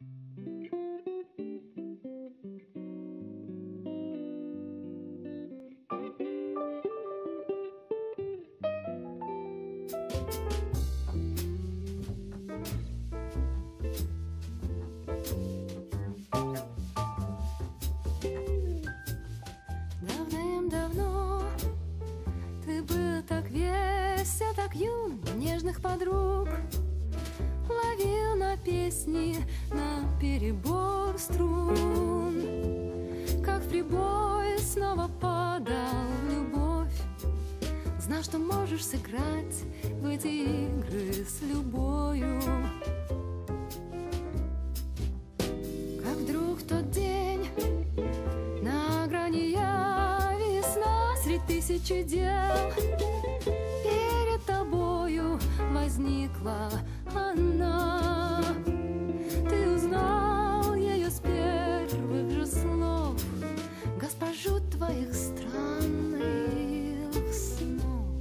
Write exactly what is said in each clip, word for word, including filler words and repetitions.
Давным-давно ты был так весел, так юн, нежных подруг ловил на песни, на перебор струн. Как в прибой снова падал в любовь, знал, что можешь сыграть в эти игры с любою. Как вдруг в тот день на грани я, весна средь тысячи дел, перед тобою возникла она. Ты узнал ее с первых же слов, госпожу твоих странных снов.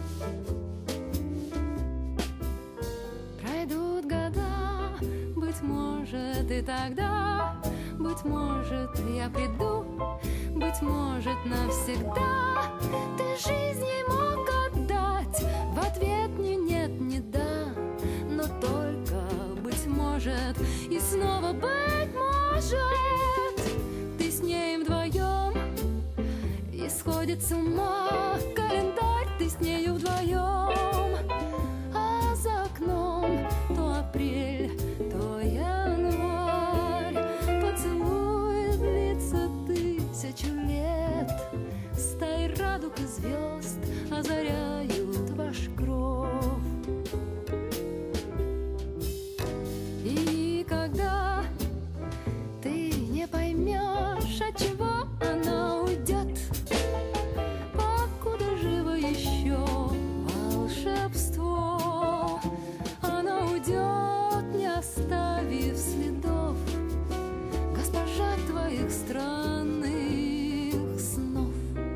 Пройдут года, быть может, и тогда, быть может, я приду, быть может, навсегда. Ты жизнь ей мог отдать, в ответ ни нет, ни да, но только, быть может, и снова, быть может, ты с ней вдвоем, и сходит с ума календарь, ты с нею вдвоем, а за окном то апрель, то январь. Поцелуй длится тысячу лет, стаи радуг и звезд озаряют ваш кров. И когда ты не поймешь, от чего она уйдет, покуда живо еще волшебство, она уйдет, не оставив следов, госпожа твоих странных снов.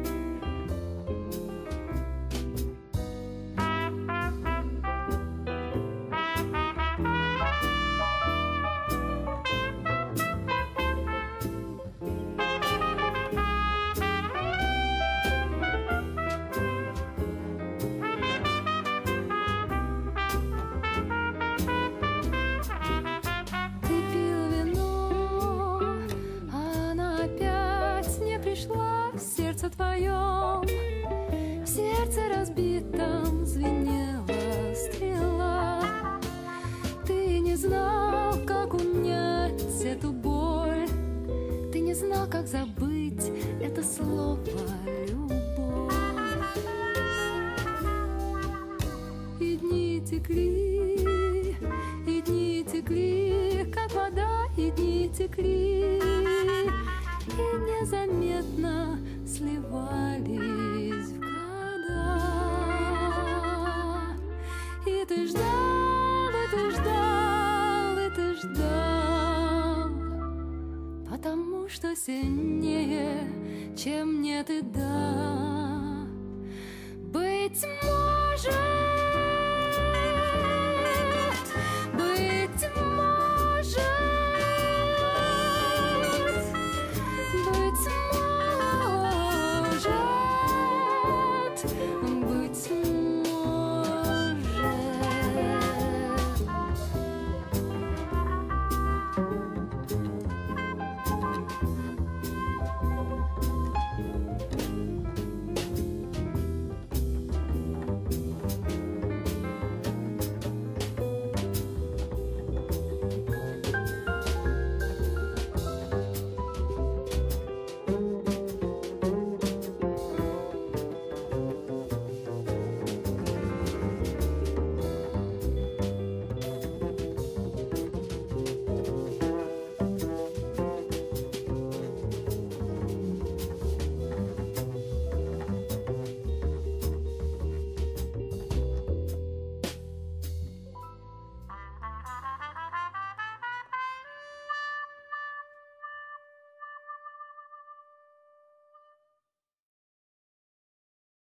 Ты пил вино, она опять не пришла в сердце твоем. В сердце разбитом звенела стрела. Ты не знал, как унять эту боль, ты не знал, как забыть это слово «любовь». И дни текли, и дни текли, как вода, и дни текли, и незаметно сливались в года. И ты ждал, и ты ждал, и ты ждал, потому что сильнее, чем нет и да.